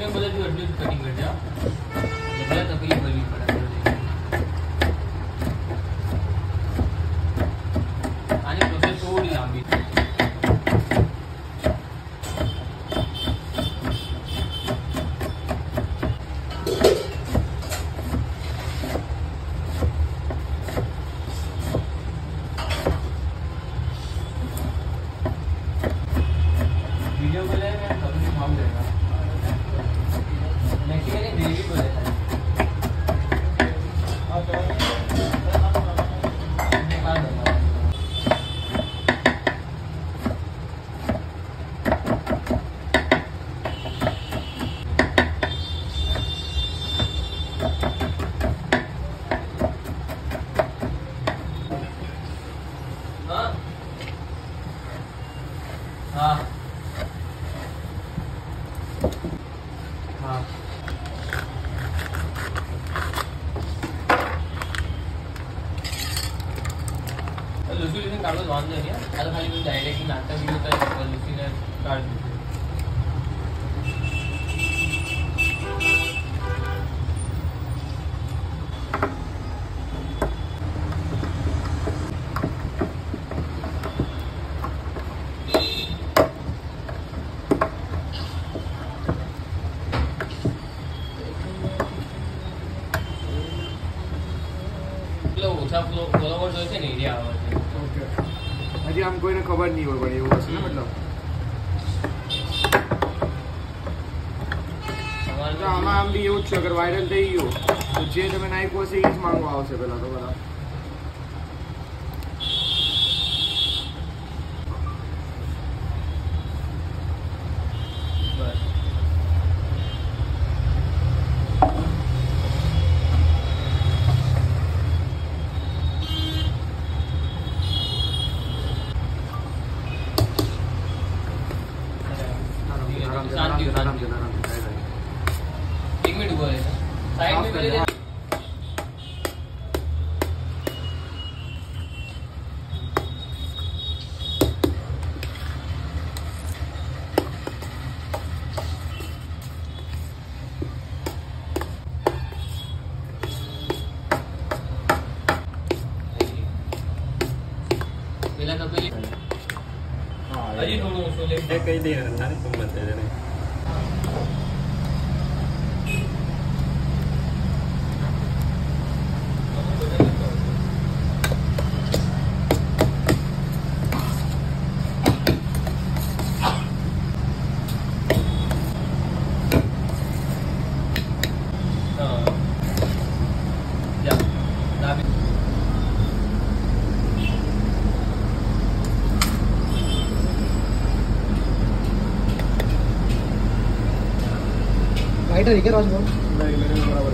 मैं बोले तू एटलीस्ट कटिंग कर जा लगला तकलीफ बनी पड़ा आणि प्रोसेस थोडी लांबी वीडियो को ले मैं कभी खाऊं देगा मैक्सिकन ग्रेवी को लेता है हाँ हाँ लुसी ने कागज बांध दिया आता खाली कोई डायरेक्ट नाश्ता भी होता है लुसी ने काट दिया ફોલોવર જોઈ છે ને એરિયા આવે છે ઓકે હજી આમ કોઈને ખબર નહીં હોય પણ એવું હશે ને મતલબ તો આમાં આમ બી એવું જ છે અગર વાયરલ થઈ ગયું તો જે તમે નાખ્યું હશે એ જ માંગવા આવશે પહેલાં તો બધા एक मिनट हुआ है साइड में पहले पहला तपेली हां अजी थोड़ा उसको ले कई दे रहा है तुम बता दे रहे राइटर है क्या राज बोल नहीं मेरे बराबर